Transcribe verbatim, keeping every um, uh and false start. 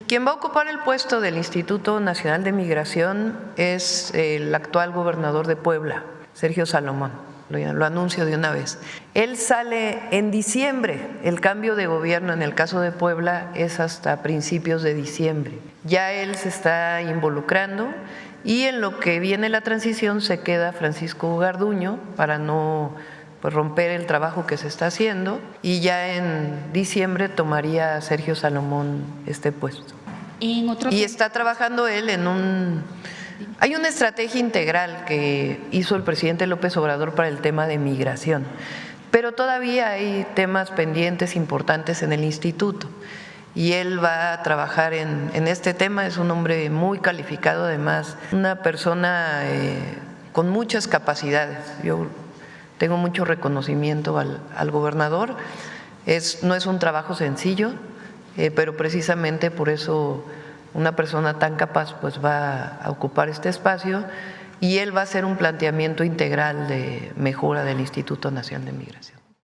Quien va a ocupar el puesto del Instituto Nacional de Migración es el actual gobernador de Puebla, Sergio Salomón. Lo, lo anuncio de una vez. Él sale en diciembre, el cambio de gobierno en el caso de Puebla es hasta principios de diciembre. Ya él se está involucrando y en lo que viene la transición se queda Francisco Garduño para no pues, romper el trabajo que se está haciendo, y ya en diciembre tomaría Sergio Salomón este puesto. En otro... Y está trabajando él en un… Hay una estrategia integral que hizo el presidente López Obrador para el tema de migración, pero todavía hay temas pendientes importantes en el instituto y él va a trabajar en, en este tema. Es un hombre muy calificado, además, una persona eh, con muchas capacidades. Yo tengo mucho reconocimiento al, al gobernador. Es, no es un trabajo sencillo, eh, pero precisamente por eso una persona tan capaz pues va a ocupar este espacio y él va a hacer un planteamiento integral de mejora del Instituto Nacional de Migración.